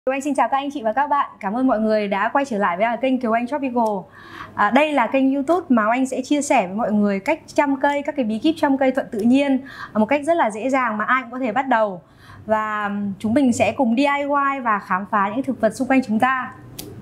Kiều Anh xin chào các anh chị và các bạn. Cảm ơn mọi người đã quay trở lại với kênh Kiều Anh Tropical. Đây là kênh YouTube mà anh sẽ chia sẻ với mọi người cách chăm cây, các cái bí kíp chăm cây thuận tự nhiên một cách rất là dễ dàng mà ai cũng có thể bắt đầu. Và chúng mình sẽ cùng DIY và khám phá những thực vật xung quanh chúng ta.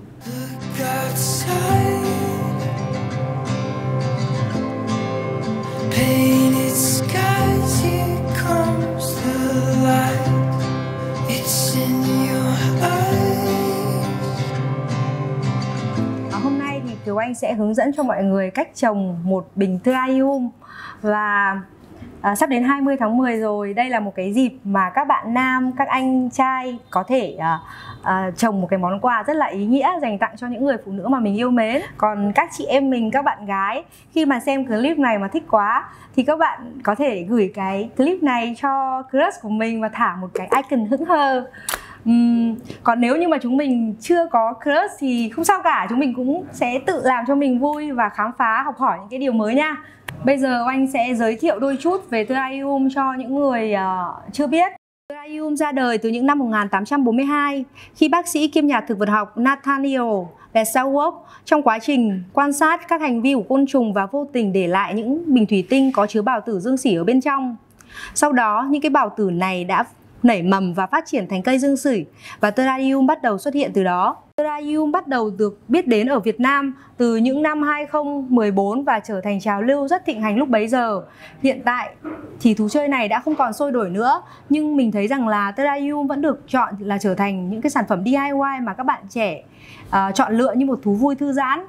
Hôm nay thì Kiều Anh sẽ hướng dẫn cho mọi người cách trồng một bình Terrarium. Và sắp đến 20 tháng 10 rồi. Đây là một cái dịp mà các bạn nam, các anh trai có thể trồng một cái món quà rất là ý nghĩa dành tặng cho những người phụ nữ mà mình yêu mến. Còn các chị em mình, các bạn gái, khi mà xem clip này mà thích quá thì các bạn có thể gửi cái clip này cho crush của mình và thả một cái icon hững hờ. Còn nếu như mà chúng mình chưa có crush thì không sao cả, chúng mình cũng sẽ tự làm cho mình vui và khám phá, học hỏi những cái điều mới nha. Bây giờ anh sẽ giới thiệu đôi chút về Terrarium cho những người chưa biết. Terrarium ra đời từ những năm 1842 khi bác sĩ kiêm nhà thực vật học Nathaniel Leavenworth trong quá trình quan sát các hành vi của côn trùng và vô tình để lại những bình thủy tinh có chứa bào tử dương sỉ ở bên trong. Sau đó những cái bào tử này đã nảy mầm và phát triển thành cây dương sỉ và Terrarium bắt đầu xuất hiện từ đó. Terrarium bắt đầu được biết đến ở Việt Nam từ những năm 2014 và trở thành trào lưu rất thịnh hành lúc bấy giờ. Hiện tại thì thú chơi này đã không còn sôi nổi nữa, nhưng mình thấy rằng là Terrarium vẫn được chọn là trở thành những cái sản phẩm DIY mà các bạn trẻ chọn lựa như một thú vui thư giãn.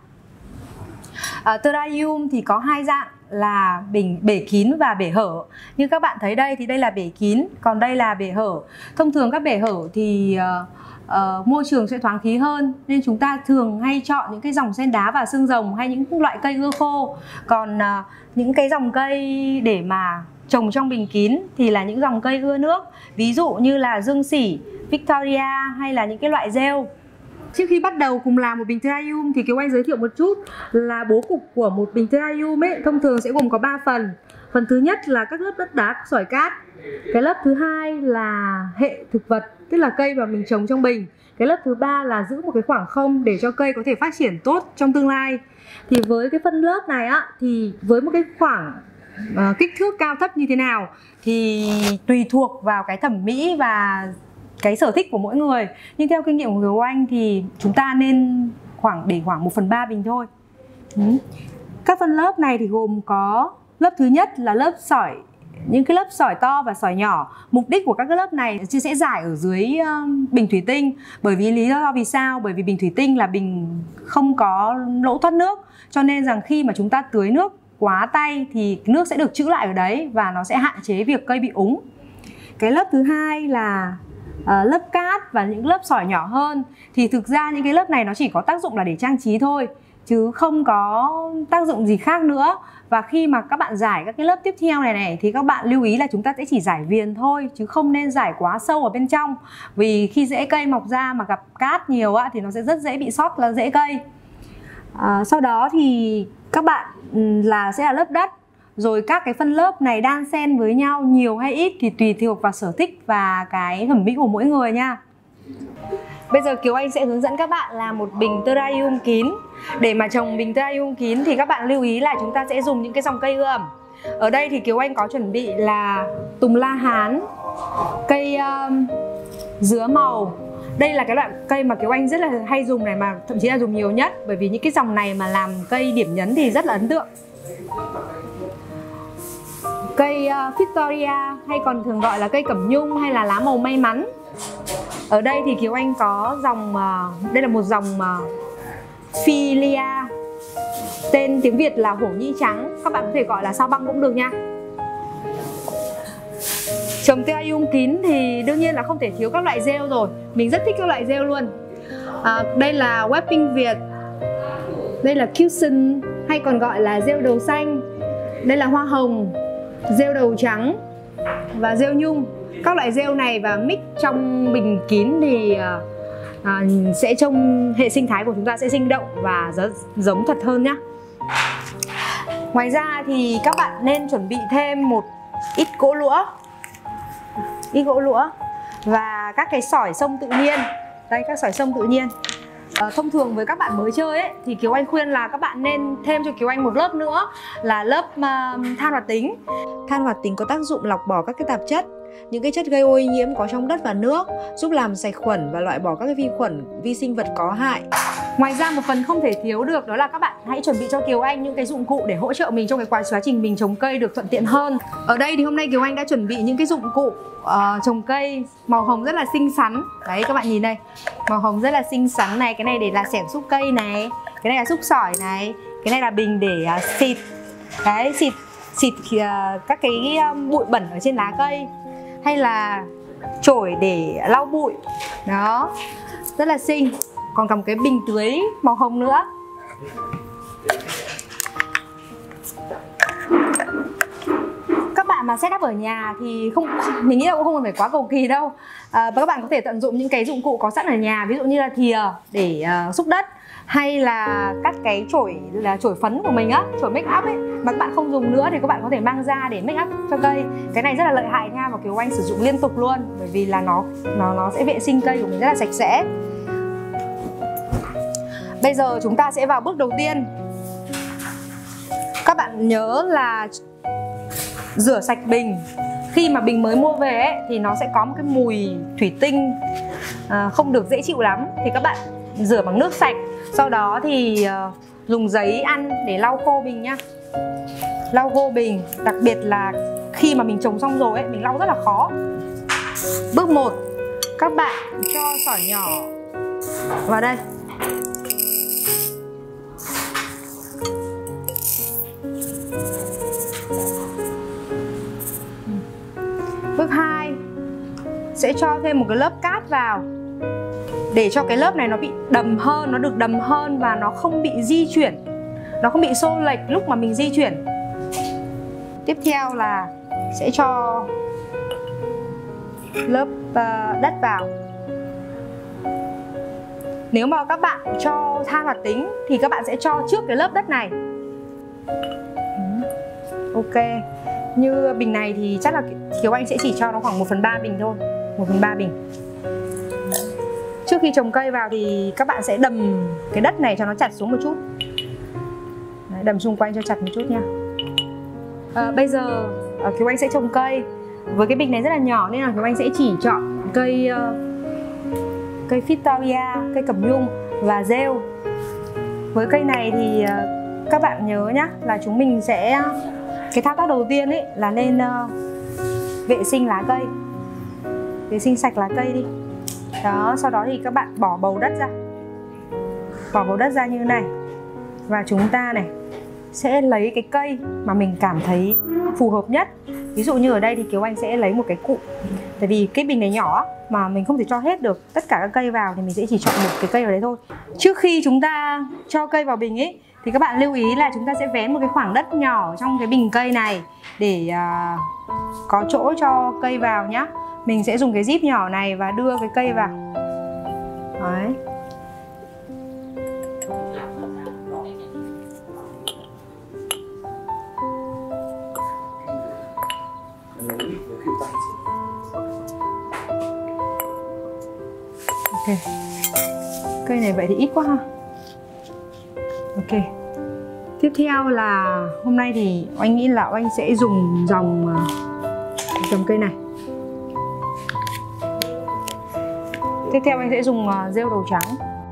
Terrarium thì có hai dạng là bể kín và bể hở. Như các bạn thấy đây thì đây là bể kín, còn đây là bể hở. Thông thường các bể hở thì môi trường sẽ thoáng khí hơn, nên chúng ta thường hay chọn những cái dòng sen đá và xương rồng hay những loại cây ưa khô. Còn những cái dòng cây để mà trồng trong bình kín thì là những dòng cây ưa nước, ví dụ như là dương sỉ, Victoria hay là những cái loại rêu. Trước khi bắt đầu cùng làm một bình Terrarium thì Kiều Anh giới thiệu một chút là bố cục của một bình Terrarium ấy thông thường sẽ gồm có 3 phần. Phần thứ nhất là các lớp đất đá, sỏi cát. Cái lớp thứ hai là hệ thực vật, tức là cây mà mình trồng trong bình. Cái lớp thứ ba là giữ một cái khoảng không để cho cây có thể phát triển tốt trong tương lai. Thì với cái phân lớp này á, thì với một cái khoảng kích thước cao thấp như thế nào thì tùy thuộc vào cái thẩm mỹ và cái sở thích của mỗi người. Nhưng theo kinh nghiệm của Kiều Anh thì chúng ta nên để khoảng 1/3 bình thôi. Các phân lớp này thì gồm có lớp thứ nhất là lớp sỏi, những cái lớp sỏi to và sỏi nhỏ. Mục đích của các cái lớp này sẽ rải ở dưới bình thủy tinh. Bởi vì lý do vì sao? Bởi vì bình thủy tinh là bình không có lỗ thoát nước, cho nên rằng khi mà chúng ta tưới nước quá tay thì nước sẽ được trữ lại ở đấy và nó sẽ hạn chế việc cây bị úng. Cái lớp thứ hai là lớp cát và những lớp sỏi nhỏ hơn. Thì thực ra những cái lớp này nó chỉ có tác dụng là để trang trí thôi, chứ không có tác dụng gì khác nữa. Và khi mà các bạn rải các cái lớp tiếp theo này thì các bạn lưu ý là chúng ta sẽ chỉ rải viền thôi, chứ không nên rải quá sâu ở bên trong. Vì khi rễ cây mọc ra mà gặp cát nhiều thì nó sẽ rất dễ bị sót là rễ cây. Sau đó thì các bạn sẽ là lớp đất. Rồi các cái phân lớp này đan xen với nhau nhiều hay ít thì tùy thuộc vào sở thích và cái thẩm mỹ của mỗi người nha. Bây giờ Kiều Anh sẽ hướng dẫn các bạn làm một bình Terrarium kín. Để mà trồng bình Terrarium kín thì các bạn lưu ý là chúng ta sẽ dùng những cái dòng cây ưa ẩm. Ở đây thì Kiều Anh có chuẩn bị là tùng la hán, cây dứa màu. Đây là cái loại cây mà Kiều Anh rất là hay dùng này, mà thậm chí là dùng nhiều nhất. Bởi vì những cái dòng này mà làm cây điểm nhấn thì rất là ấn tượng. Cây Victoria hay còn thường gọi là cây cẩm nhung hay là lá màu may mắn. Ở đây thì Kiều Anh có dòng, đây là một dòng Philia, tên tiếng Việt là hổ nhĩ trắng, các bạn có thể gọi là sao băng cũng được nha. Trồng Terrarium kín thì đương nhiên là không thể thiếu các loại rêu rồi. Mình rất thích các loại rêu luôn. Đây là Weeping Việt, đây là Cushion hay còn gọi là rêu đầu xanh, đây là hoa hồng, rêu đầu trắng và rêu nhung. Các loại rêu này và mix trong bình kín thì sẽ trông hệ sinh thái của chúng ta sẽ sinh động và giống thật hơn nhá. Ngoài ra thì các bạn nên chuẩn bị thêm một ít gỗ lũa và các cái sỏi sông tự nhiên. Đây, các sỏi sông tự nhiên. Thông thường với các bạn mới chơi ấy, thì Kiều Anh khuyên là các bạn nên thêm cho Kiều Anh một lớp nữa là lớp than hoạt tính. Than hoạt tính có tác dụng lọc bỏ các cái tạp chất, những cái chất gây ô nhiễm có trong đất và nước, giúp làm sạch khuẩn và loại bỏ các cái vi khuẩn, vi sinh vật có hại. Ngoài ra một phần không thể thiếu được đó là các bạn hãy chuẩn bị cho Kiều Anh những cái dụng cụ để hỗ trợ mình trong cái quá trình mình trồng cây được thuận tiện hơn. Ở đây thì hôm nay Kiều Anh đã chuẩn bị những cái dụng cụ trồng cây màu hồng rất là xinh xắn. Đấy, các bạn nhìn đây, màu hồng rất là xinh xắn này. Cái này để là xẻng xúc cây này, cái này là xúc sỏi này, cái này là bình để xịt. Đấy, xịt các cái bụi bẩn ở trên lá cây, hay là chổi để lau bụi. Đó, rất là xinh. Còn cầm cái bình tưới màu hồng nữa. Các bạn mà setup ở nhà thì mình nghĩ là cũng không phải quá cầu kỳ đâu. Và các bạn có thể tận dụng những cái dụng cụ có sẵn ở nhà, ví dụ như là thìa để xúc đất, hay là các cái chổi phấn của mình á, chổi make up ấy mà các bạn không dùng nữa thì các bạn có thể mang ra để make up cho cây. Cái này rất là lợi hại nha, và Kiều Anh sử dụng liên tục luôn, bởi vì là nó sẽ vệ sinh cây của mình rất là sạch sẽ. Bây giờ chúng ta sẽ vào bước đầu tiên. Các bạn nhớ là rửa sạch bình. Khi mà bình mới mua về ấy, thì nó sẽ có một cái mùi thủy tinh không được dễ chịu lắm. Thì các bạn rửa bằng nước sạch. Sau đó thì dùng giấy ăn để lau khô bình nhá. Lau khô bình, đặc biệt là khi mà mình trồng xong rồi ấy, mình lau rất là khó. Bước 1, các bạn cho sỏi nhỏ vào đây. Bước 2, sẽ cho thêm một cái lớp cát vào để cho cái lớp này nó bị đầm hơn, nó được đầm hơn và nó không bị di chuyển, nó không bị xô lệch lúc mà mình di chuyển. Tiếp theo là sẽ cho lớp đất vào. Nếu mà các bạn cho than hoạt tính thì các bạn sẽ cho trước cái lớp đất này. Ok. Như bình này thì chắc là Kiều Anh sẽ chỉ cho nó khoảng 1/3 bình thôi, 1/3 bình. Trước khi trồng cây vào thì các bạn sẽ đầm cái đất này cho nó chặt xuống một chút. Đấy, đầm xung quanh cho chặt một chút nha. Bây giờ Kiều Anh sẽ trồng cây. Với cái bình này rất là nhỏ nên là Kiều Anh sẽ chỉ chọn cây Phytoria, cây cẩm nhung và rêu. Với cây này thì các bạn nhớ nhá, là chúng mình sẽ cái thao tác đầu tiên ấy là nên vệ sinh lá cây, vệ sinh sạch lá cây đi. Đó, sau đó thì các bạn bỏ bầu đất ra, bỏ bầu đất ra như này. Và chúng ta này sẽ lấy cái cây mà mình cảm thấy phù hợp nhất. Ví dụ như ở đây thì Kiều Anh sẽ lấy một cái cụm. Tại vì cái bình này nhỏ mà mình không thể cho hết được tất cả các cây vào, thì mình sẽ chỉ chọn một cái cây vào đấy thôi. Trước khi chúng ta cho cây vào bình ấy thì các bạn lưu ý là chúng ta sẽ vén một cái khoảng đất nhỏ trong cái bình cây này để có chỗ cho cây vào nhá. Mình sẽ dùng cái zip nhỏ này và đưa cái cây vào. Đấy. Ok. Cây này vậy thì ít quá ha. Ok. Tiếp theo là hôm nay thì Oanh nghĩ là Oanh sẽ dùng dòng cây này. Tiếp theo anh sẽ dùng rêu đầu trắng.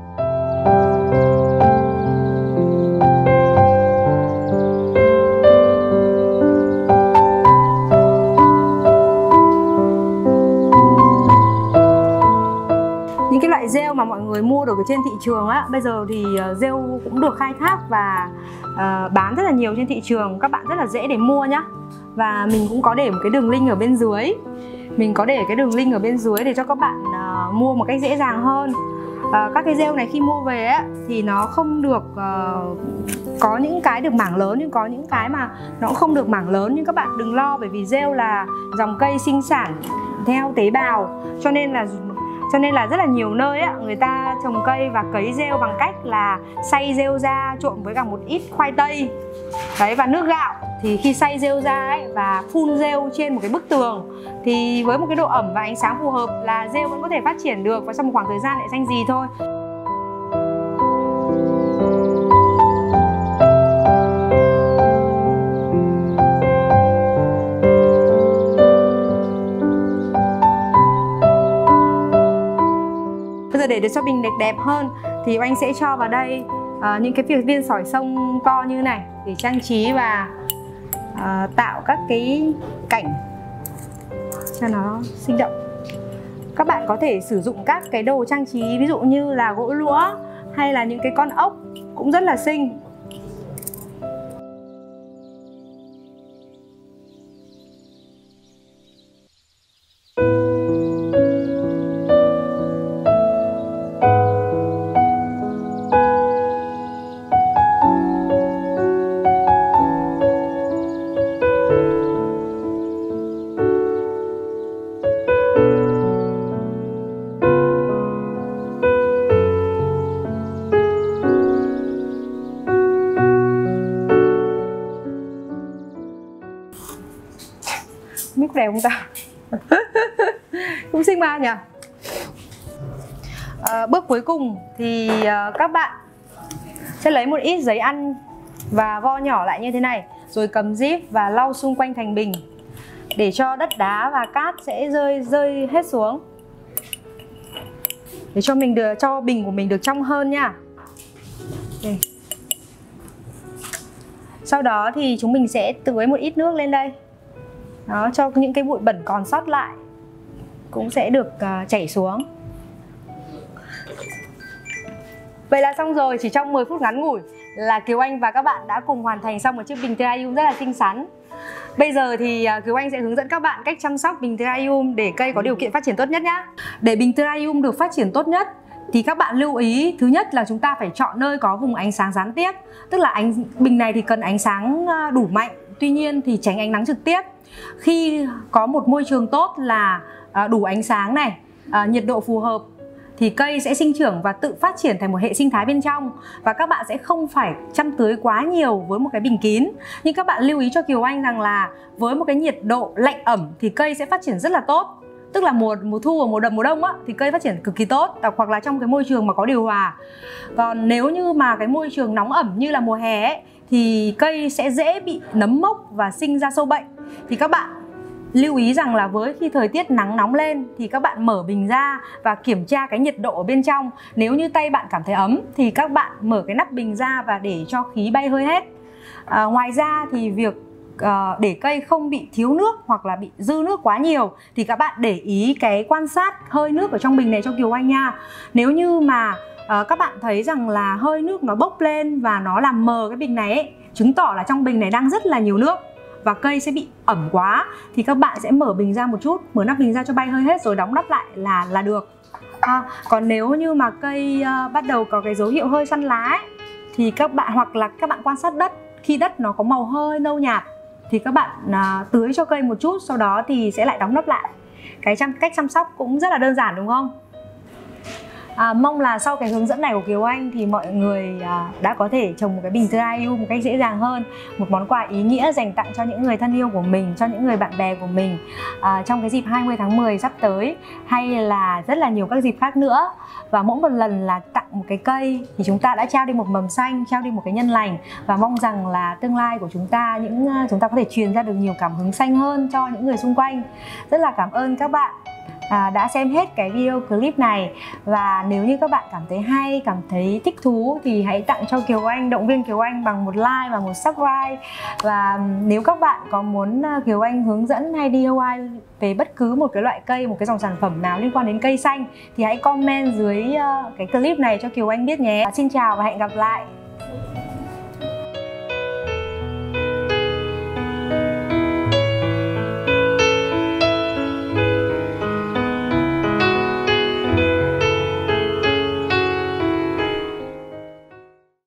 Những cái loại rêu mà mọi người mua được ở trên thị trường á, bây giờ thì rêu cũng được khai thác và bán rất là nhiều trên thị trường. Các bạn rất là dễ để mua nhá. Và mình cũng có để một cái đường link ở bên dưới. Mình có để cái đường link ở bên dưới để cho các bạn mua một cách dễ dàng hơn. Các cái rêu này khi mua về ấy, thì nó không được có những cái được mảng lớn, nhưng có những cái mà nó cũng không được mảng lớn. Nhưng các bạn đừng lo, bởi vì rêu là dòng cây sinh sản theo tế bào, cho nên là Cho nên là rất là nhiều nơi á, người ta trồng cây và cấy rêu bằng cách là xay rêu ra trộn với cả một ít khoai tây đấy và nước gạo. Thì khi xay rêu ra ấy, và phun rêu trên một cái bức tường thì với một cái độ ẩm và ánh sáng phù hợp là rêu vẫn có thể phát triển được và trong một khoảng thời gian lại xanh gì thôi. Bây giờ để cho bình đẹp hơn thì anh sẽ cho vào đây những cái viên sỏi sông to như này để trang trí và tạo các cái cảnh cho nó sinh động. Các bạn có thể sử dụng các cái đồ trang trí ví dụ như là gỗ lũa hay là những cái con ốc cũng rất là xinh. Biết đẹp không ta? Cũng xinh mà nhỉ. Bước cuối cùng thì các bạn sẽ lấy một ít giấy ăn và vo nhỏ lại như thế này, rồi cầm díp và lau xung quanh thành bình để cho đất đá và cát sẽ rơi hết xuống, để cho bình của mình được trong hơn nha. Đây. Sau đó thì chúng mình sẽ tưới một ít nước lên đây. Đó, cho những cái bụi bẩn còn sót lại cũng sẽ được chảy xuống. Vậy là xong rồi, chỉ trong 10 phút ngắn ngủi là Kiều Anh và các bạn đã cùng hoàn thành xong một chiếc bình terrarium rất là xinh xắn. Bây giờ thì Kiều Anh sẽ hướng dẫn các bạn cách chăm sóc bình terrarium để cây có điều kiện phát triển tốt nhất nhé. Để bình terrarium được phát triển tốt nhất thì các bạn lưu ý, thứ nhất là chúng ta phải chọn nơi có vùng ánh sáng gián tiếp. Tức là bình này thì cần ánh sáng đủ mạnh, tuy nhiên thì tránh ánh nắng trực tiếp. Khi có một môi trường tốt là đủ ánh sáng này, nhiệt độ phù hợp thì cây sẽ sinh trưởng và tự phát triển thành một hệ sinh thái bên trong. Và các bạn sẽ không phải chăm tưới quá nhiều với một cái bình kín. Nhưng các bạn lưu ý cho Kiều Anh rằng là với một cái nhiệt độ lạnh ẩm thì cây sẽ phát triển rất là tốt. Tức là mùa thu và mùa đông á, thì cây phát triển cực kỳ tốt, hoặc là trong cái môi trường mà có điều hòa. Còn nếu như mà cái môi trường nóng ẩm như là mùa hè ấy, thì cây sẽ dễ bị nấm mốc và sinh ra sâu bệnh. Thì các bạn lưu ý rằng là với khi thời tiết nắng nóng lên thì các bạn mở bình ra và kiểm tra cái nhiệt độ ở bên trong. Nếu như tay bạn cảm thấy ấm thì các bạn mở cái nắp bình ra và để cho khí bay hơi hết. Ngoài ra thì việc để cây không bị thiếu nước hoặc là bị dư nước quá nhiều thì các bạn để ý cái quan sát hơi nước ở trong bình này cho Kiều Anh nha. Nếu như mà các bạn thấy rằng là hơi nước nó bốc lên và nó làm mờ cái bình này ấy, chứng tỏ là trong bình này đang rất là nhiều nước và cây sẽ bị ẩm quá, thì các bạn sẽ mở bình ra một chút, mở nắp bình ra cho bay hơi hết rồi đóng nắp lại là được. Còn nếu như mà cây bắt đầu có cái dấu hiệu hơi săn lá ấy, thì các bạn hoặc là các bạn quan sát đất, khi đất nó có màu hơi nâu nhạt thì các bạn tưới cho cây một chút, sau đó thì sẽ lại đóng nắp lại. Cách chăm sóc cũng rất là đơn giản đúng không? Mong là sau cái hướng dẫn này của Kiều Anh thì mọi người đã có thể trồng một cái bình terrarium một cách dễ dàng hơn. Một món quà ý nghĩa dành tặng cho những người thân yêu của mình, cho những người bạn bè của mình trong cái dịp 20 tháng 10 sắp tới, hay là rất là nhiều các dịp khác nữa. Và mỗi một lần là tặng một cái cây thì chúng ta đã trao đi một mầm xanh, trao đi một cái nhân lành. Và mong rằng là tương lai của chúng ta, chúng ta có thể truyền ra được nhiều cảm hứng xanh hơn cho những người xung quanh. Rất là cảm ơn các bạn đã xem hết cái video clip này. Và nếu như các bạn cảm thấy hay, cảm thấy thích thú thì hãy tặng cho Kiều Anh, động viên Kiều Anh bằng một like và một subscribe. Và nếu các bạn có muốn Kiều Anh hướng dẫn hay DIY về bất cứ một cái loại cây, một cái dòng sản phẩm nào liên quan đến cây xanh thì hãy comment dưới cái clip này cho Kiều Anh biết nhé. Xin chào và hẹn gặp lại.